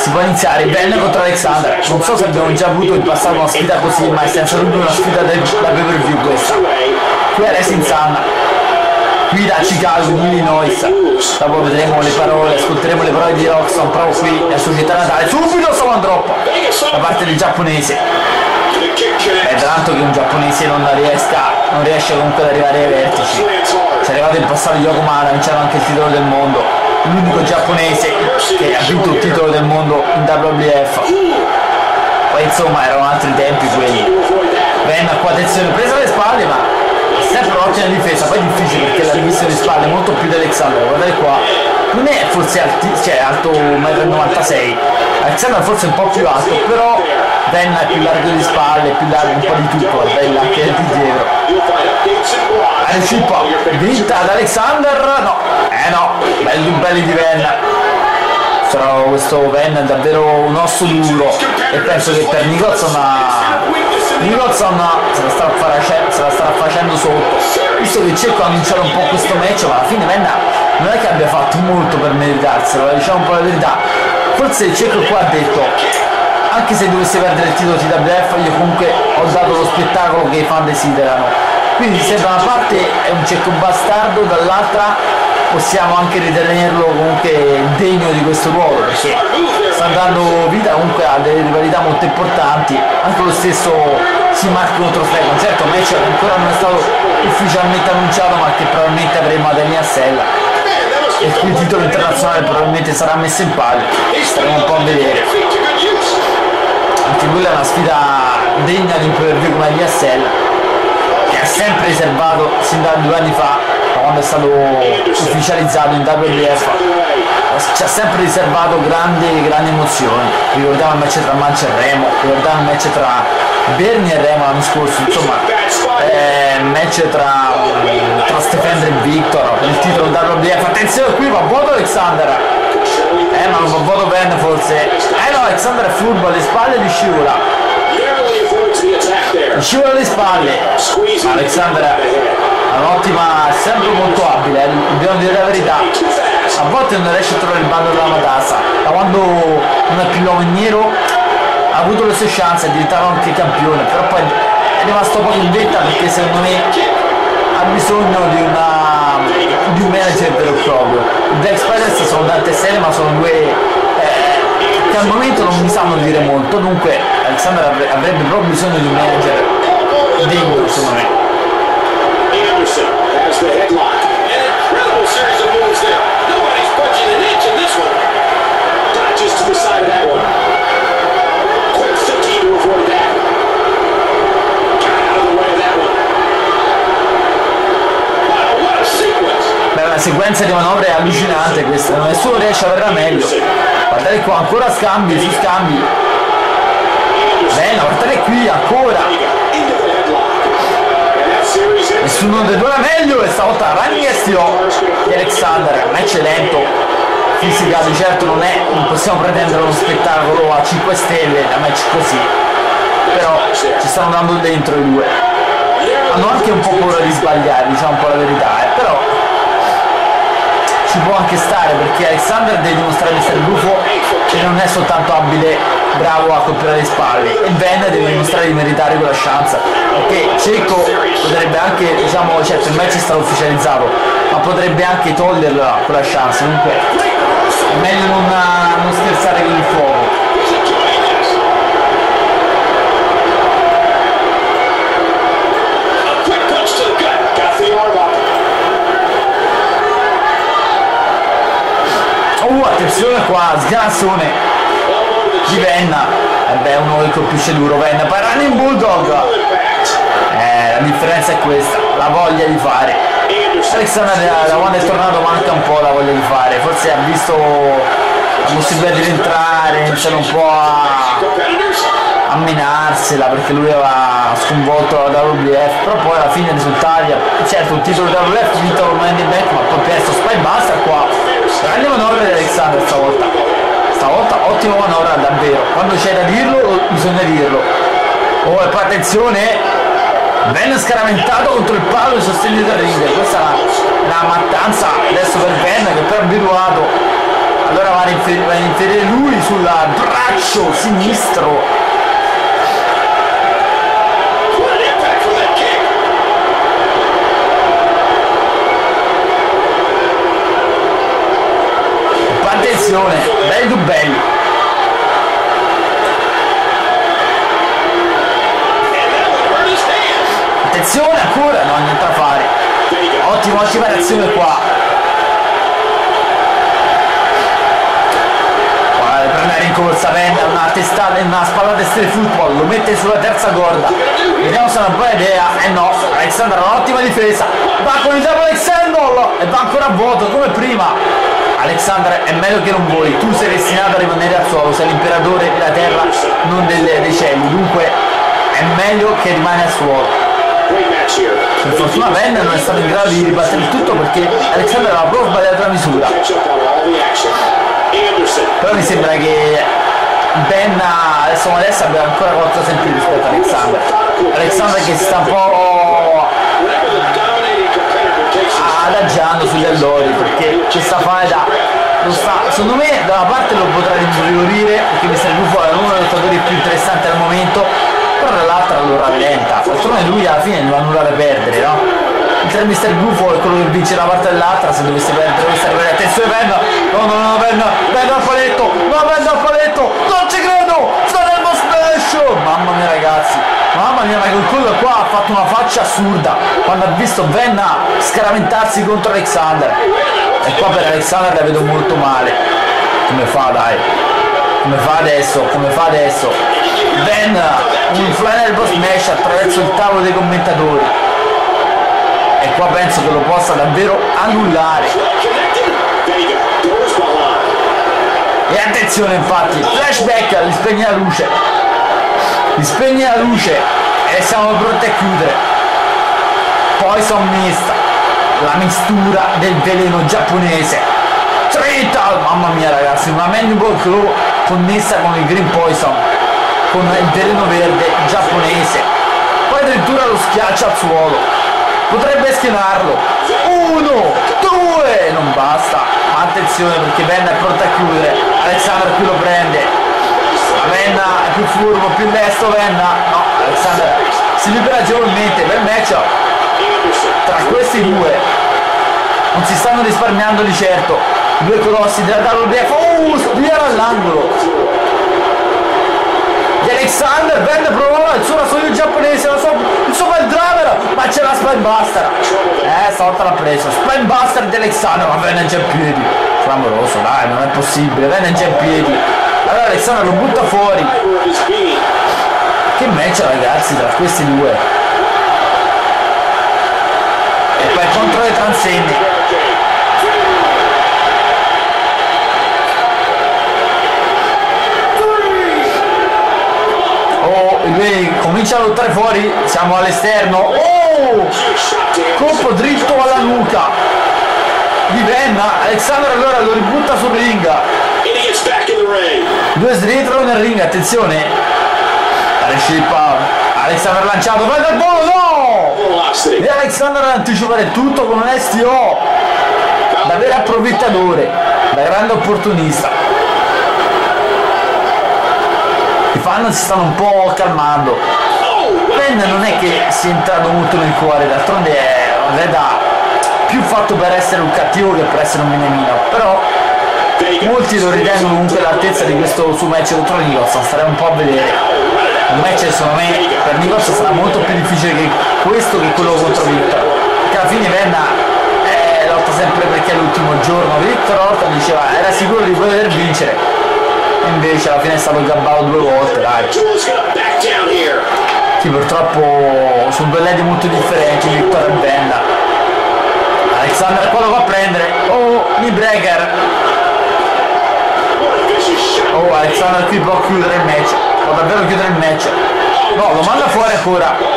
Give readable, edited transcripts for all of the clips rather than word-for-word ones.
si può iniziare. Ben contro Alexander. Non so se abbiamo già avuto in passato una sfida così, ma è senza dubbio una sfida da pay per view questa. Qui è Rising Sun, qui da Chicago, in Illinois. Dopo vedremo le parole, ascolteremo le parole di Roxanne proprio qui nella società natale. Subito Samoan Drop da parte del giapponese. È tanto che un giapponese non riesce comunque ad arrivare ai vertici. C'è arrivato in passato Yokomana, vincendo anche il titolo del mondo, l'unico giapponese che ha vinto il titolo del mondo in WWF. Poi insomma erano altri tempi quelli. Venna qua, attenzione, presa alle spalle, ma sempre un'ottima difesa. Poi è difficile perché la divisione di spalle è molto più di Alexander. Guardate qua, non è forse alto 1,96 m, Alexander forse è un po' più alto, però Venna è più largo di spalle, più largo un po' di tutto, guardate anche di dietro. Arecippa, vinta ad Alexander, no, belli di Venna. Però questo Venna è davvero un osso duro e penso che per Nicholson se la starà facendo sotto, visto che Cecco ha annunciato un po' questo match, ma alla fine Venna non è che abbia fatto molto per meritarselo, diciamo un po' la verità. Forse Cecco qua ha detto, anche se dovesse perdere il titolo TWF, io comunque ho dato lo spettacolo che i fan desiderano. Quindi se da una parte è un Cecco bastardo, dall'altra possiamo anche ritenerlo comunque degno di questo ruolo, perché sta dando vita comunque a delle rivalità molto importanti. Anche lo stesso C-Mark contro Flegon, certo il match ancora non è stato ufficialmente annunciato, ma che probabilmente avremo ad Enia Sella, e il titolo internazionale probabilmente sarà messo in palio, staremo un po' a vedere. Anche quella è una sfida degna di un pay-per-view come Enia Sella, che ha sempre riservato sin da 2 anni fa, quando è stato ufficializzato in WWF, ci ha sempre riservato grandi emozioni. Ricordiamo il match tra Mancha e Remo, ricordiamo il match tra Bernie e Remo l'anno scorso, insomma il match tra Stefan e Victor, il titolo WWF. Attenzione, qui va vuoto Alexander, ma non va vuoto Ben forse, no, Alexander è furbo, alle spalle di scivola di spalle. Alexander è un'ottima, è sempre molto abile, dobbiamo dire la verità. A volte non riesce a trovare il bando della matassa, da quando non è più l'uomo nero ha avuto le sue chance, è diventato anche campione, però poi è rimasto poco in vetta perché secondo me ha bisogno di un manager vero e proprio. I Black Spiders sono tante serie, ma sono due che al momento non mi sanno dire molto, dunque Alexander avrebbe proprio bisogno di un manager degno, secondo me. Una sequenza di manovre allucinante questa, nessuno riesce a verrà meglio. Guardate qua, ancora scambi su scambi. Bene, guardate qui ancora. Nessuno dei due è meglio, e stavolta running STO di Alexander, match lento, fisica di certo non possiamo pretendere uno spettacolo a 5 stelle da match così, però ci stanno dando dentro i due. Hanno anche un po' paura di sbagliare, diciamo un po' la verità, però ci può anche stare, perché Alexander deve dimostrare di essere buffo e non è soltanto abile, bravo a colpire le spalle, e Ben deve dimostrare di meritare quella chance, perché Cecco potrebbe anche, diciamo, certo il match è stato ufficializzato, ma potrebbe anche toglierla quella chance, comunque è meglio non scherzare con il fuoco. Attenzione qua, sganassone di Venna, uno che colpisce duro Venna, poi running bulldog, la differenza è questa, la voglia di fare. Alexander da quando è tornato manca un po' la voglia di fare, forse ha visto la possibilità di rientrare, iniziare un po' a menarsela, perché lui aveva sconvolto la WWF, però poi alla fine i risultati, certo il titolo da WWF vinto con Money in the Bank, ma poi perso Spy basta qua. Grande manovra di Alexander stavolta ottima manovra davvero, quando c'è da dirlo bisogna dirlo. Oh, e poi attenzione, Ben scaraventato contro il palo di sostegno del ring, questa è una mattanza adesso per Ben, che però è abituato, allora va in inferire lui sul braccio sinistro. Attenzione, belli dubelli. Attenzione ancora, no, niente da fare. Ottima reazione qua. Prendere in corsa, Venna, una testata, una spallata stile football, lo mette sulla terza corda. Vediamo se è una buona idea. No, Alexander ha un'ottima difesa. Va con il double Alexander e va ancora a vuoto come prima. Alexander, è meglio che non voli, tu sei destinato a rimanere al suolo, sei l'imperatore della terra, non dei cieli, dunque è meglio che rimani al suolo. Per fortuna Venna non è stato in grado di ribattere il tutto perché Alexander aveva proprio sbagliato la misura. Però mi sembra che Venna adesso abbia ancora qualcosa in più rispetto a Alexander. Alexander che si sta un po' adagiando sugli allori perché questa faida secondo me da una parte lo potrà ringiorire perché Mr. Buffo è uno dei lottatori più interessanti al momento, però dall'altra lo rallenta, d'altronde lui alla fine non ha nulla da perdere, no? Mentre Mr. Buffo è quello che vince da una parte dell'altra, se dovesse perdere attenzione Venna, no Venna al paletto, Venna al paletto, non ci credo, sta nel smash, mamma mia ragazzi. Mamma mia, ma quel collo qua ha fatto una faccia assurda quando ha visto Venna scaraventarsi contro Alexander. E qua per Alexander la vedo molto male. Come fa, dai? Come fa adesso? Venna, un flying elbow smash attraverso il tavolo dei commentatori. E qua penso che lo possa davvero annullare. E attenzione infatti, flashback, gli spegne la luce e siamo pronti a chiudere. Poison Mist, la mistura del veleno giapponese. Trital, mamma mia ragazzi, una Mandible Claw connessa con il Green Poison, con il veleno verde giapponese. Poi addirittura lo schiaccia al suolo, potrebbe schienarlo. 1, 2, non basta. Attenzione perché Venna è pronta a chiudere. Alexander qui lo prende. Venna è più furbo, più lesto Venna. No, Alexander si libera agevolmente. Bel matchup tra questi due. Non si stanno risparmiando di certo. Due colossi della WBF. Sbiera all'angolo di Alexander. Venna provava il suo rasoio giapponese, il suo bel driver, ma c'è la Spinebuster. Stavolta l'ha preso. Spinebuster di Alexander, ma Venna è già in piedi. Clamoroso, dai, non è possibile. Venna è già in piedi. Allora Alexander lo butta fuori. Che match ragazzi tra questi due. E poi contro le transenne. Lui comincia a lottare fuori. Siamo all'esterno. Colpo dritto alla nuca di Venna. Alexander allora lo ributta sul ring. Due srientrano nel ring, attenzione. Alexander lanciato, va dal volo, no! E Alexander anticipa il tutto con un STO da vero approfittatore, da grande opportunista. I fan si stanno un po' calmando. Venna non è che sia entrato molto nel cuore, d'altronde è più fatto per essere un cattivo che per essere un menemino, però molti lo ritengono comunque l'altezza di questo suo match contro Nicholson. Staremo un po' a vedere. Un match secondo me per Nicholson sarà molto più difficile che questo che quello contro Victor, perché alla fine Venna lotta sempre perché è l'ultimo giorno. Victor Orton diceva era sicuro di poter vincere e invece alla fine è stato gabbato 2 volte, dai. Sì, purtroppo sono due ledi molto differenti Victor e Venna. Alexander qua lo va a prendere. Knee breaker. Alexander qui può chiudere il match, può davvero chiudere il match. No, lo manda fuori ancora.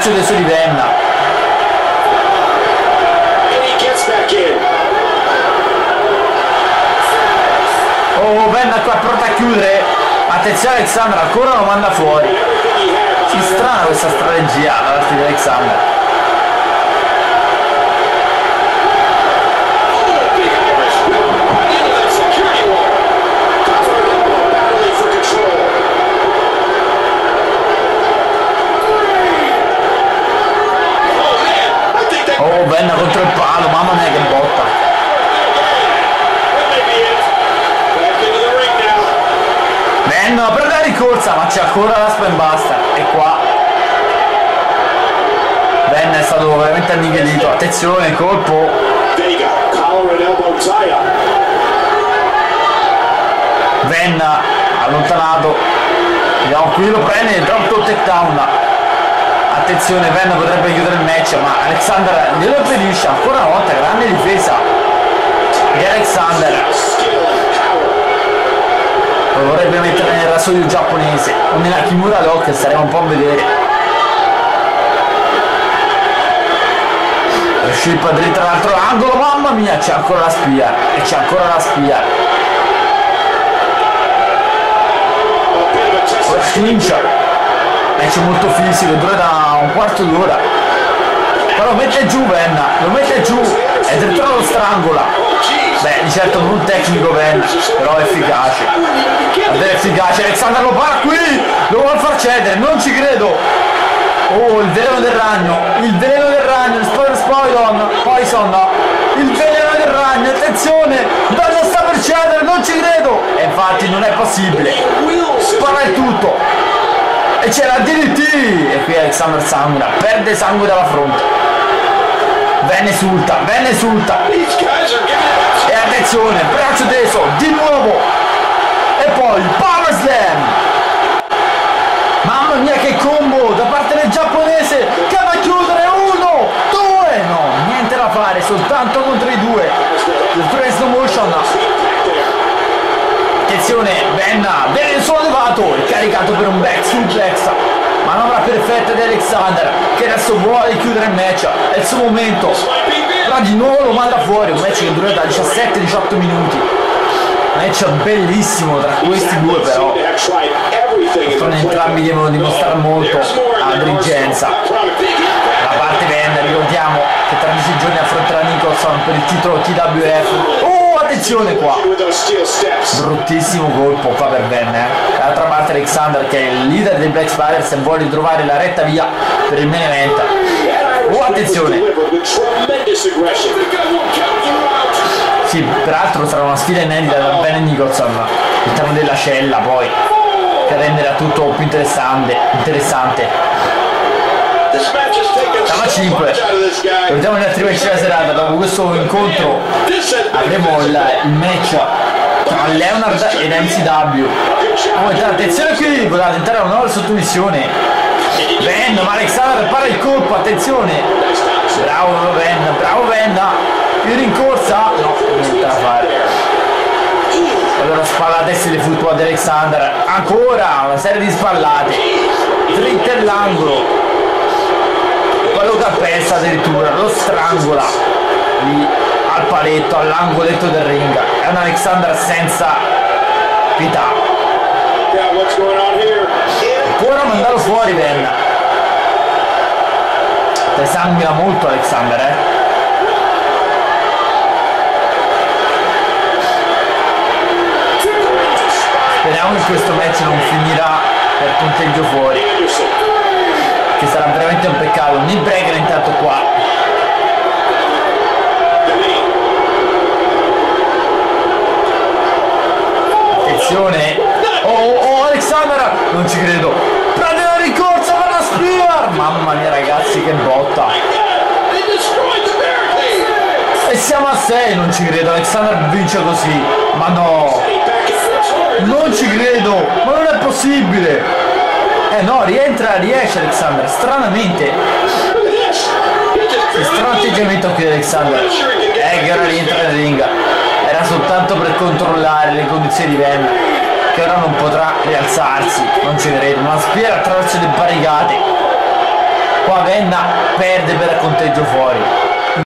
braccio teso di Venna. Oh, Venna qua pronta a chiudere. Attenzione, Alexander ancora lo manda fuori. Sì, strana questa strategia da parte di Alexander. Oh, Venna contro il palo, mamma mia che botta. Venna per la ricorsa, ma c'è ancora la Spambuster. E qua Venna è stato veramente annichilito. Attenzione, colpo. Venna allontanato. Vediamo, qui lo prende, drop to takedown. Attenzione, Venna potrebbe chiudere il match, ma Alexander glielo impedisce. Ancora una volta grande difesa di Alexander. Lo vorrebbe mettere nel rasoio giapponese o nella Kimura Lock, staremo un po' a vedere. Ship dritta all'altro angolo, mamma mia, c'è ancora la spia e c'è ancora la spia. Clinch, match molto fisico, dura da un quarto d'ora. Però mette giù Venna, lo mette giù e addirittura lo strangola. Beh, di certo non tecnico Venna, però è efficace. Davvero efficace. Alexander lo para qui, lo vuole far cedere, non ci credo. Oh, il veleno del ragno, il veleno del ragno, il Poison, il veleno del ragno, attenzione, Venna sta per cedere, non ci credo. E infatti non è possibile, spara il tutto. E c'è la DDT, e qui Alexander sanguina, perde sangue dalla fronte. Venna esulta. E attenzione, braccio teso, di nuovo. E poi Power Slam. Mamma mia che combo da parte del giapponese, che va a chiudere. 1, 2, no, niente da fare, soltanto contro i due. Il slow motion. Attenzione, Venna, viene sollevato e caricato per un back suplex. Manovra perfetta di Alexander, che adesso vuole chiudere il match, è il suo momento. Ma di nuovo lo manda fuori, un match che dura da 17-18 minuti. Un match bellissimo tra questi due, però sono entrambi devono dimostrare molto a dirigenza. Da parte Venna, ricordiamo che tra 10 giorni affronterà Nicholson per il titolo TWF. Oh, attenzione qua, bruttissimo colpo qua per Venna. D'altra parte Alexander, che è il leader dei Black Spiders e vuole ritrovare la retta via per il main event. Oh, attenzione. Sì, peraltro sarà una sfida inedita da Ben e Nicholson all'interno della cella, poi, che renderà tutto più interessante. Siamo a 5. Vediamo gli altri match della serata. Dopo questo incontro avremo il match tra Leonard ed MCW. Attenzione qui, voleva tentare una nuova sottomissione. Venna, ma Alexander para il colpo, attenzione. Bravo Venna. Più rincorsa. No, niente da fare. Allora spalla a destra di football di Alexander. Ancora una serie di spallate. Dritta all'angolo. Poi lo calpesta addirittura, lo strangola lì al paletto, all'angoletto del ring. È un Alexander senza pietà. Può mandarlo fuori Venna. Te sanguina molto Alexander, Speriamo che questo match non finirà per punteggio fuori, che sarà veramente un peccato. Knee breaker intanto qua. Attenzione. Oh, Alexander, non ci credo. Prende la rincorsa per la spear. Mamma mia ragazzi, che botta. E siamo a 6, non ci credo. Alexander vince così. Ma no, non ci credo, ma non è possibile. No, riesce Alexander, stranamente. Che strano atteggiamento qui di Alexander. Che ora rientra nel ring. Era soltanto per controllare le condizioni di Venna, che ora non potrà rialzarsi, non ci credo. Una spiera attraverso le barricate. qua Venna perde per conteggio fuori.